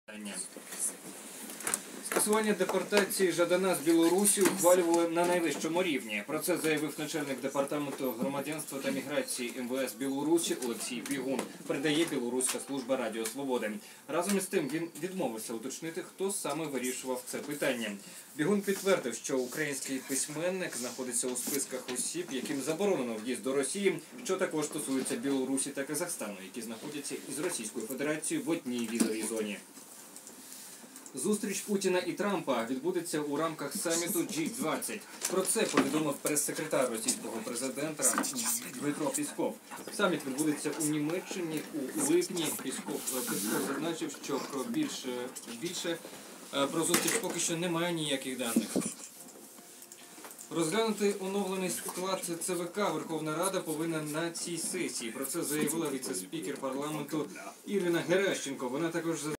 Скасування депортації Жадана з Білорусі ухвалювали на найвищому рівні. Про це заявив начальник департаменту громадянства та міграції МВС Білорусі Олексій Бігун, передає Білоруська служба Радіо Свободи. Разом із тим він відмовився уточнити, хто саме вирішував це питання. Бігун підтвердив, що український письменник знаходиться у списках осіб, яким заборонено в'їзд до Росії, що також стосується Білорусі та Казахстану, які знаходяться із Російською Федерацією в одній візовій зоні. Зустріч Путіна і Трампа відбудеться у рамках саміту G20. Про це повідомив прес-секретар російського президента Дмитро Пісков. Саміт відбудеться у Німеччині у липні. Пісков зазначив, що більше про зустріч поки що немає ніяких даних. Розглянути оновлений склад ЦВК Верховна Рада повинна на цій сесії. Про це заявила віце-спікер парламенту Ірина Геращенко. Вона також